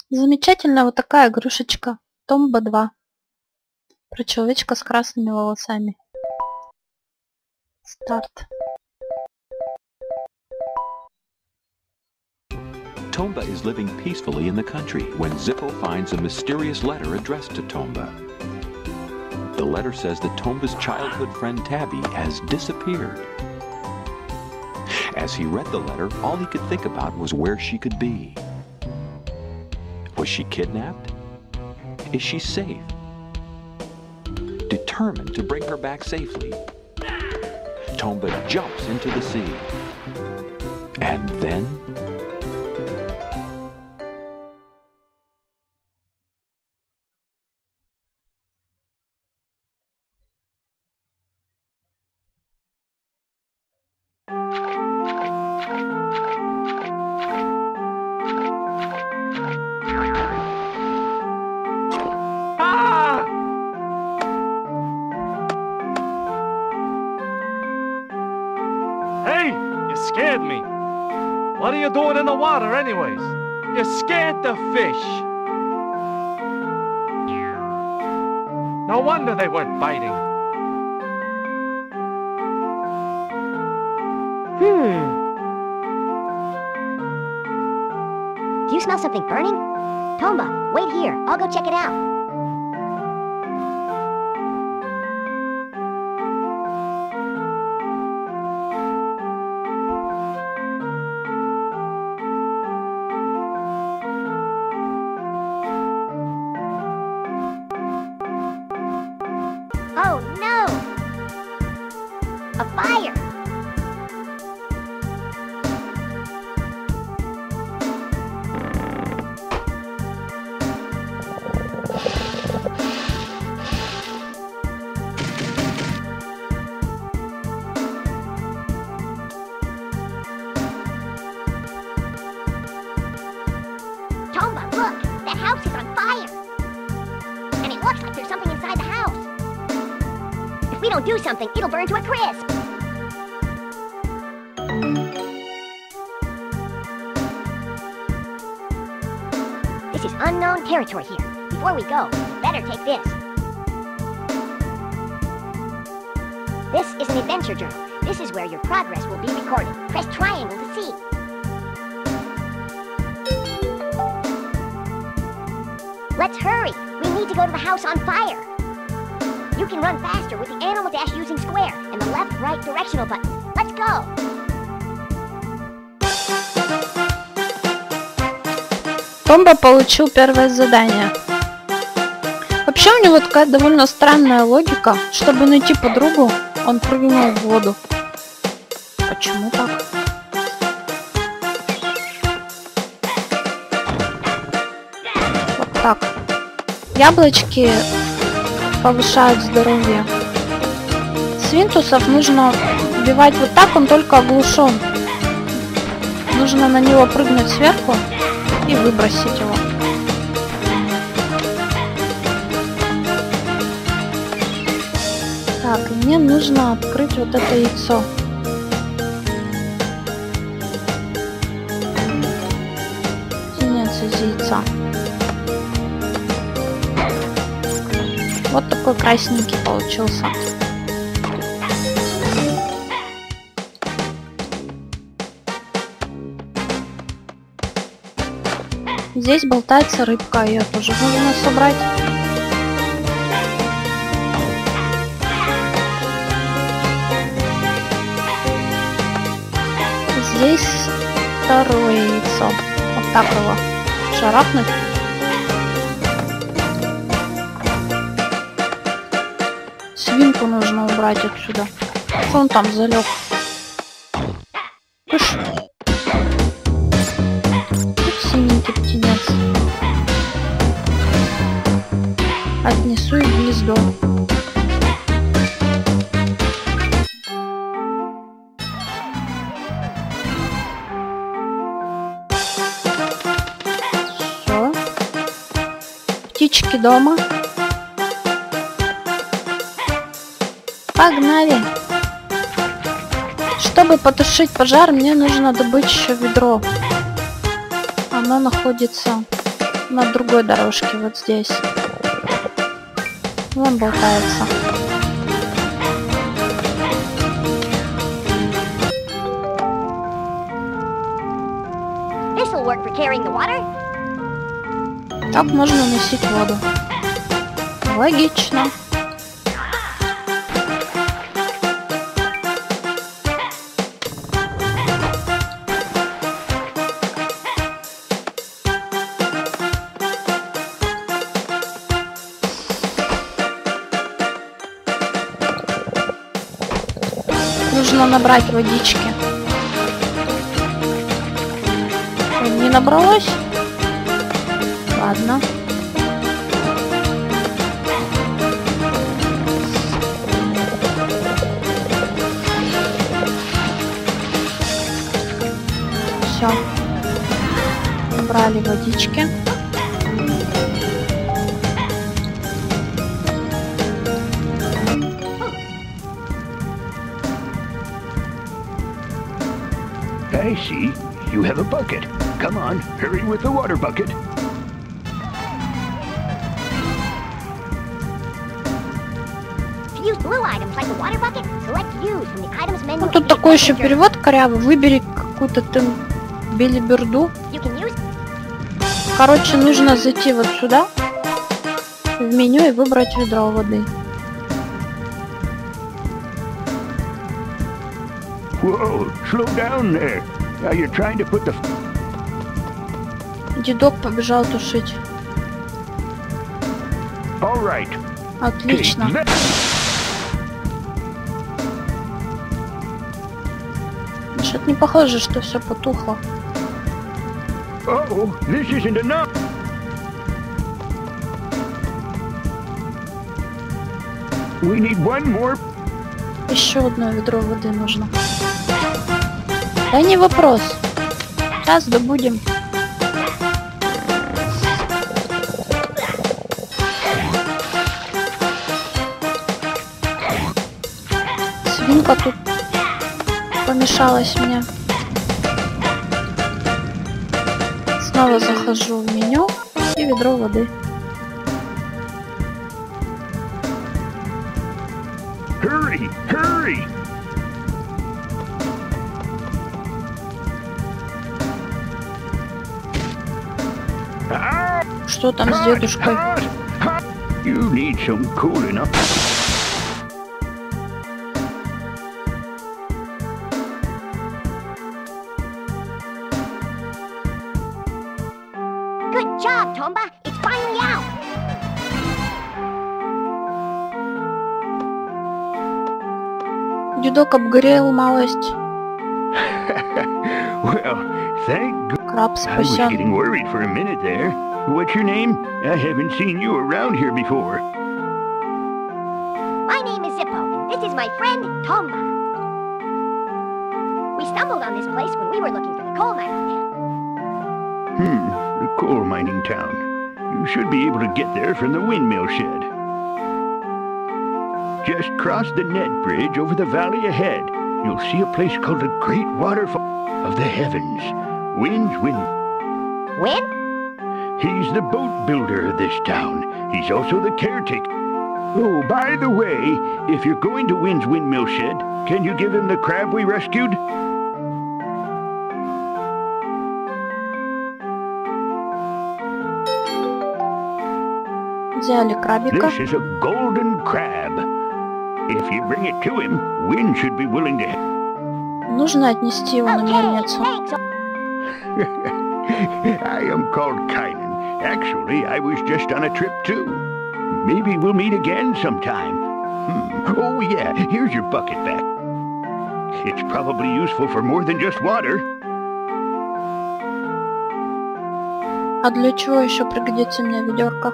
Замечательная вот такая игрушечка. Tomba 2. Про человечка с красными волосами. Старт. Tomba is living peacefully in the country when Zippo finds a mysterious letter addressed to Tomba. The letter says that Tomba's childhood friend Tabby has disappeared. As he read the letter, all he could think about was where she could be. Was she kidnapped? Is she safe? Determined to bring her back safely, Tomba jumps into the sea. And then... Hey, you scared me. What are you doing in the water anyways? You scared the fish. No wonder they weren't biting. Do you smell something burning? Tomba, wait here. I'll go check it out. Oh no! A fire! Tomba, look! That house is on fire! And it looks like there's something inside the house. If we don't do something, it'll burn to a crisp. This is unknown territory here. Before we go, we better take this. This is an adventure journal. This is where your progress will be recorded. Press triangle to see. Let's hurry! We need to go to the house on fire! You can run faster with the animal dash using square and the left-right directional buttons. Let's go! Tomba получил первое задание. Вообще у него такая довольно странная логика. Чтобы найти подругу, он прыгнул в воду. Почему так? Вот так. Яблочки повышают здоровье. Свинтусов нужно убивать вот так, он только оглушен. Нужно на него прыгнуть сверху и выбросить его. Так, мне нужно открыть вот это яйцо. Птенец из яйца. Вот такой красненький получился. Здесь болтается рыбка, ее тоже нужно собрать. Здесь второе яйцо. Вот так его шарахнуть. Свинку нужно убрать отсюда. Что он там залег? Кыш. Тут синенький птенец. Отнесу и в гнездо. Все. Птички дома. Погнали! Чтобы потушить пожар, мне нужно добыть еще ведро. Оно находится На другой дорожке, вот здесь. Вон болтается. This'll work for carrying the water. Так можно носить воду. Логично. Нужно набрать водички. Не набралось? Ладно. Все. Набрали водички. I see. You have a bucket. Come on, hurry with the water bucket. To use blue items like the water bucket, select use from the items menu. Ну тут такой еще перевод корявый. Выбери какую-то ты белиберду. You can use. Короче, нужно зайти вот сюда, в меню, и выбрать ведро воды. Whoa, slow down there. Are you trying to put the... Дедок побежал тушить. All right. Отлично. Что-то не похоже, что все потухло. Oh, this isn't enough. We need one more. Еще одно ведро воды нужно. Да не вопрос. Сейчас добудем. Свинка тут помешалась мне. Снова захожу в меню и ведро воды. Hurry, hurry. Что там с дедушкой? You need some cooling up. Good job, Tomba. It's finally out. Дедок обгорел малость. Well, thank God. Краб I was спасен. getting worried for a minute there. What's your name? I haven't seen you around here before. My name is Zippo, and this is my friend, Tomba. We stumbled on this place when we were looking for the coal mining town. The coal mining town. You should be able to get there from the windmill shed. Just cross the net bridge over the valley ahead. You'll see a place called the Great Waterfall of the Heavens. Wind's Wind. When? He's the boat builder of this town. He's also the caretaker. Oh, by the way, if you're going to Wind's Windmill Shed, can you give him the crab we rescued? Взяли крабика. This is a golden crab. If you bring it to him, Wind should be willing to... Нужно отнести его на Okay, мельницу. thanks. I am called Kynan. Actually, I was just on a trip too. Maybe we'll meet again sometime. Oh yeah, here's your bucket back. It's probably useful for more than just water. А для чего еще пригодится мне ведерко?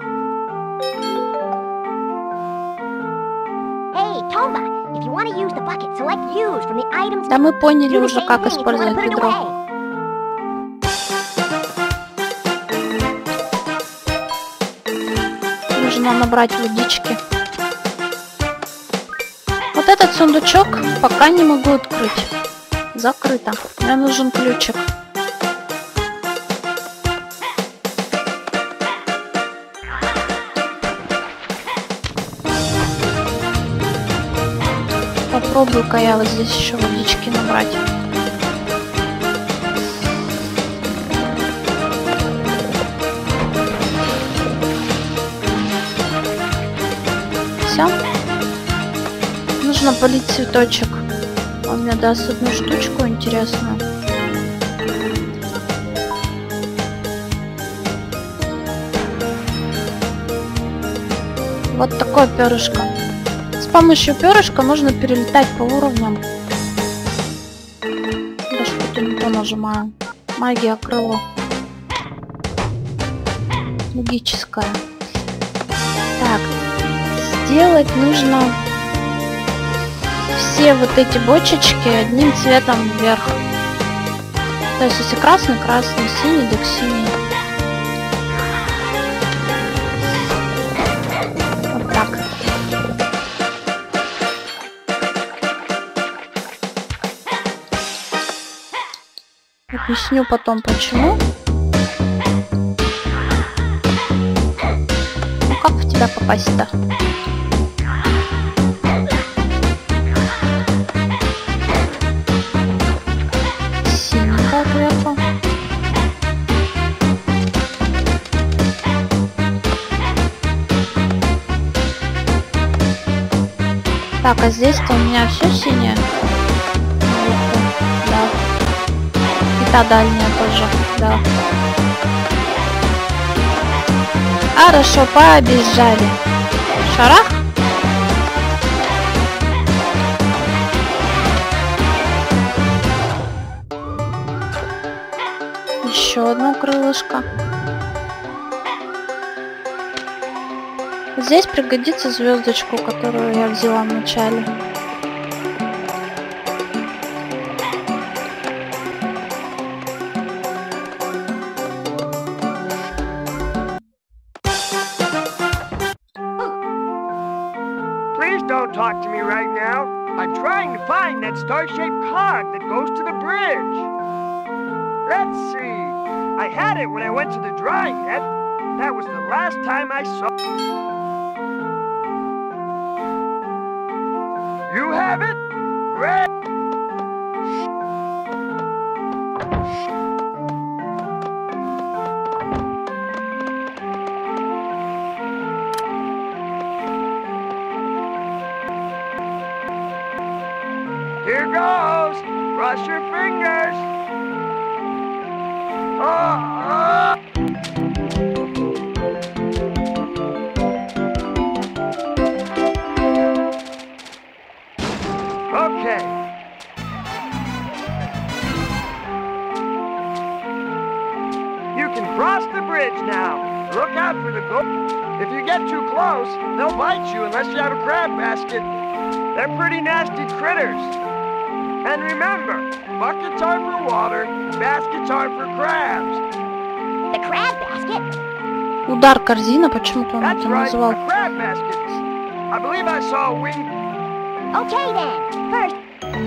Hey, Tomba, if you want to use the bucket, select use from the items. Да мы поняли Do the уже, same как thing if you wanna использовать put it ведро. away. Нужно набрать водички. Вот этот сундучок пока не могу открыть. Закрыто. Мне нужен ключик. Попробую-ка я вот здесь еще водички набрать. Все. Нужно полить цветочек. Он мне даст одну штучку интересную. Вот такое перышко. С помощью перышка нужно перелетать по уровням. Да что-то не то нажимаю. Магия крыло. Магическая. Так. Сделать нужно все вот эти бочечки одним цветом вверх. То есть если красный, красный, синий, так синий. Вот так. Объясню потом почему. Ну как в тебя попасть-то? Так, а здесь-то у меня все синее. Да. И та дальняя тоже, да. Хорошо, пообъезжали. Шарах. Еще одно крылышко. Здесь пригодится звездочку, которую я взяла в начале. Please don't talk to me right now. I'm trying to find that star-shaped cog that goes to the bridge. Let's see. I had it when I went to the drawing net. That was the last time I saw it. You have it? Great! Here goes! Cross your fingers! Okay. You can cross the bridge now. Look out for the goat. If you get too close, they'll bite you unless you have a crab basket. They're pretty nasty critters. And remember, buckets are for water, baskets are for crabs. The crab basket? Удар корзина, почему-то он That's это right, назвал. a crab basket. I believe I saw a wing. Okay then. First,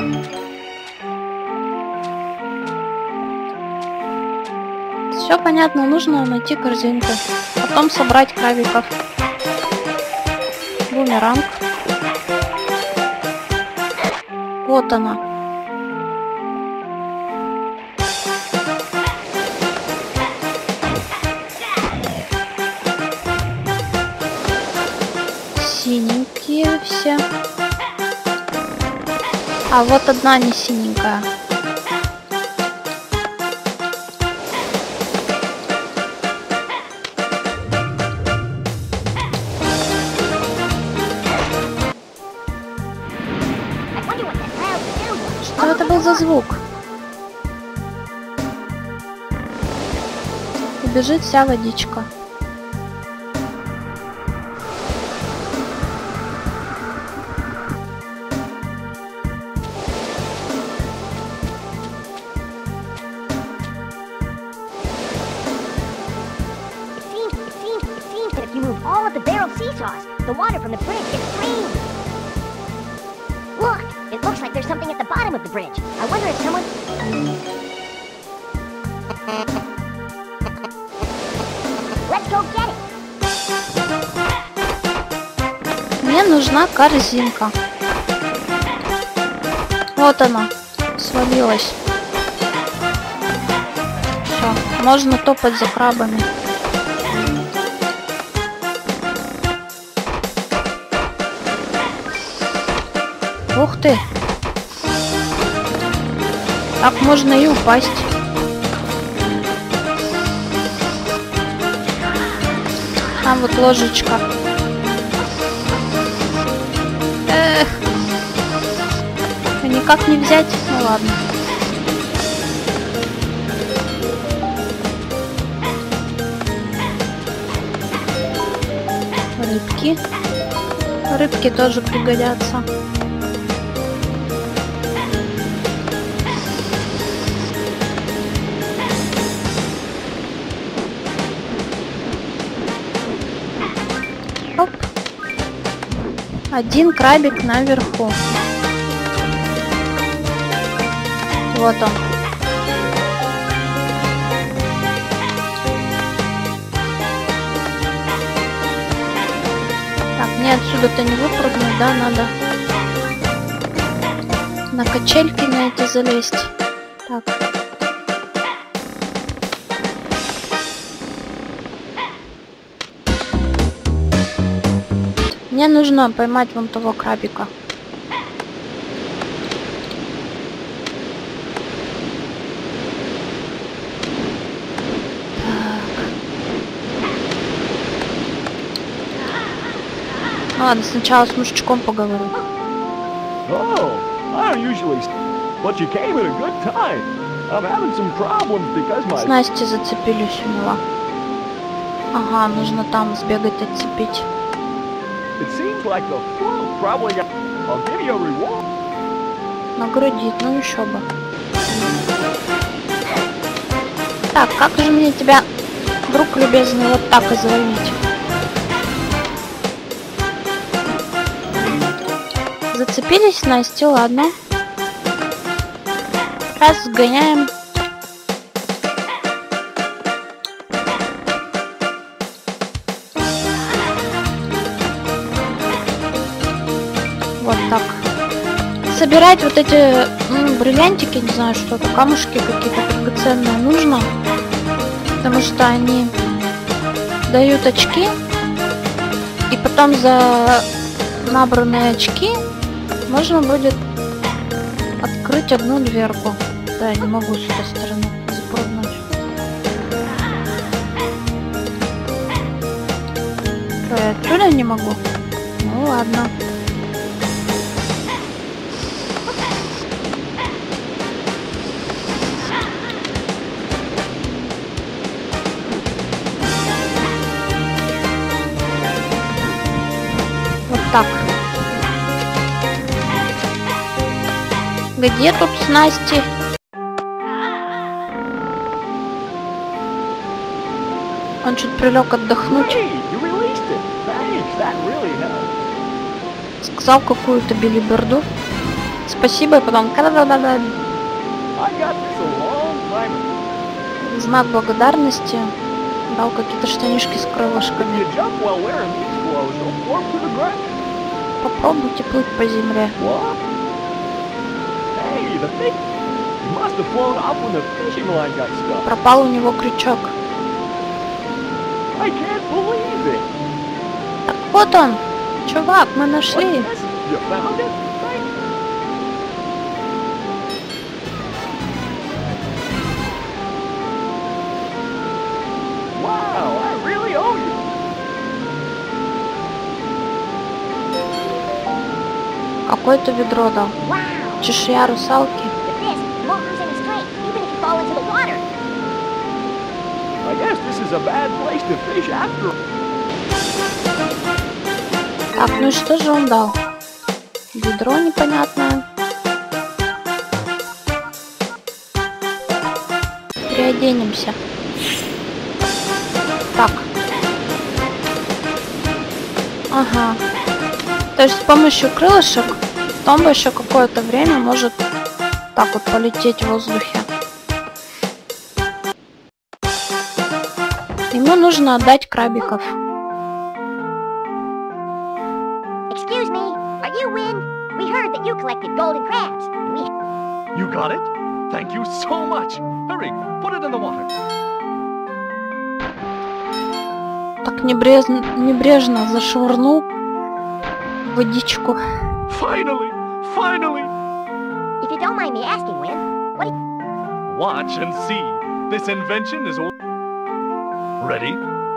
Все понятно, нужно найти корзинку. Потом собрать крабиков. Бумеранг. Вот она. Синенькие все. А вот одна не синенькая. Что это был за звук? Убежит вся водичка. It seems that if you move all of the barrel seesaws, the water from the bridge gets drained. Look, it looks like there's something at the bottom of the bridge. I wonder if someone... Let's go get it. Мне нужна корзинка. Вот она. Свалилась. Все. Можно топать за крабами. Ух ты. Так можно и упасть. Там вот ложечка. Эх. Никак не взять? Ну ладно. Рыбки. Рыбки тоже пригодятся. Оп. Один крабик наверху. Вот он. Так, мне отсюда-то не выпрыгнуть, да, надо на качельки на эти залезть. Так. Мне нужно поймать вон того крабика. Ну ладно, сначала с мужичком поговорю. Oh, I don't usually, but you came at a good time. I'm having some problems because my... Снасти зацепились у него. Ага, нужно там сбегать, отцепить. It seems like the flu probably got... I'll give you a reward. Наградит, ну еще бы. Так, как же мне тебя, друг любезный, вот так изловить? Зацепились снасти, ладно. Раз, сгоняем. Вот так. Собирать вот эти бриллиантики, не знаю, что-то, камушки какие-то драгоценные нужно. Потому что они дают очки. И потом за набранные очки можно будет открыть одну дверку. Да, не могу с этой стороны запрыгнуть. Что, я отсюда не могу? Ну ладно. Вот так. Где тут снасти? Он чуть прилег отдохнуть. Hey, you released it. Thanks, that really helped. Сказал какую-то билиберду. Спасибо, и потом... I got this a long time ago. В знак благодарности дал какие-то штанишки с крылышками. You jump while wearing these clothes, you'll warm to the ground. Попробуйте плыть по земле. What? Hey, the thing... You must have flown up when the fishing line got stuck. Пропал у него крючок. I can't believe it. Так вот он. Чувак, мы нашли. What's this? You found it? Thank you. Wow, I really owe you. Какое-то ведро дал. Wow! Чешуя русалки. With this, you won't lose any strength, even if you fall into the water. I guess this is a bad place to fish after. Так, ну и что же он дал? Ведро непонятное. Переоденемся. Так. Ага. То есть с помощью крылышек Томба еще какое-то время может так вот полететь в воздухе. Ему нужно отдать крабиков. Excuse me, are you Win? We heard that You collected golden crabs. And we... You got it? Thank you so much. Hurry, put it in the water. Так небрежно зашвырнул водичку. Finally! Finally! If you don't mind me asking, Win, what do you... Watch and see. This invention is all... Ready?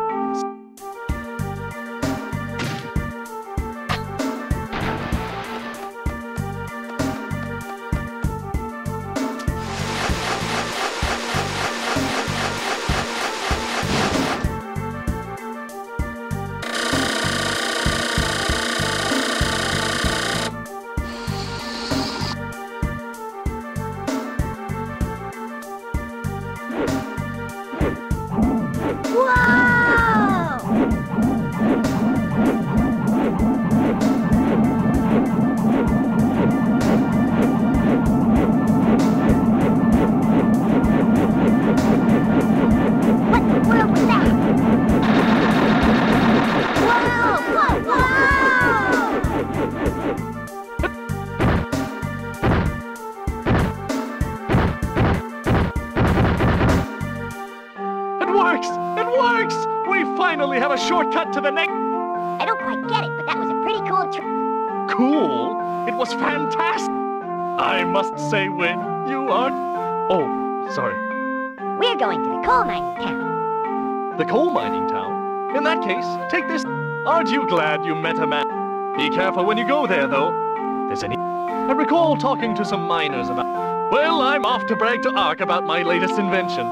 Finally have a shortcut to the next... I don't quite get it, but that was a pretty cool trick. Cool? It was fantastic. I must say, Win, you are... Oh, sorry. We're going to the coal mining town. The coal mining town? In that case, take this... Aren't you glad you met a man? Be careful when you go there, though. There's any... I recall talking to some miners about... Well, I'm off to brag to Ark about my latest invention.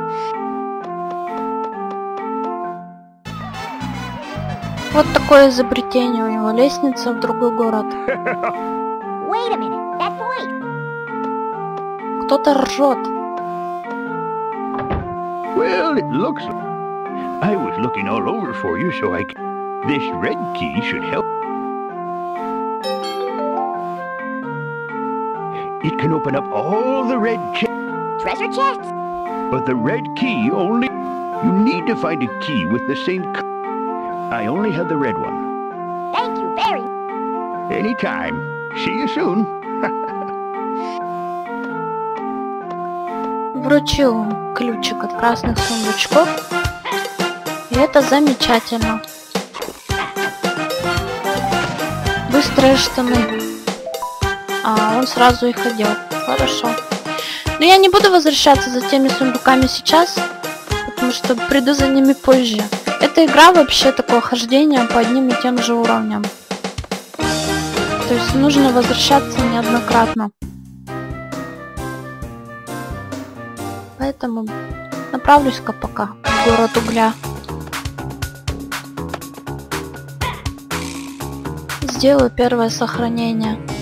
Вот такое изобретение у него. Лестница в другой город. Wait a minute, that voice. Кто-то ржет. Well, it looks... I was looking all over for you, so I... This red key should help. It can open up all the red Treasure chests? But the red key only... You need to find a key with the same... I only have the red one. Thank you very... Anytime. See you soon. Вручил ключик от красных сундучков. И это замечательно. Быстрые штаны. А, он сразу их одел. Хорошо. Но я не буду возвращаться за теми сундуками сейчас, потому что приду за ними позже. Эта игра вообще такое хождение по одним и тем же уровням. То есть нужно возвращаться неоднократно. Поэтому направлюсь-ка пока в город угля. Сделаю первое сохранение.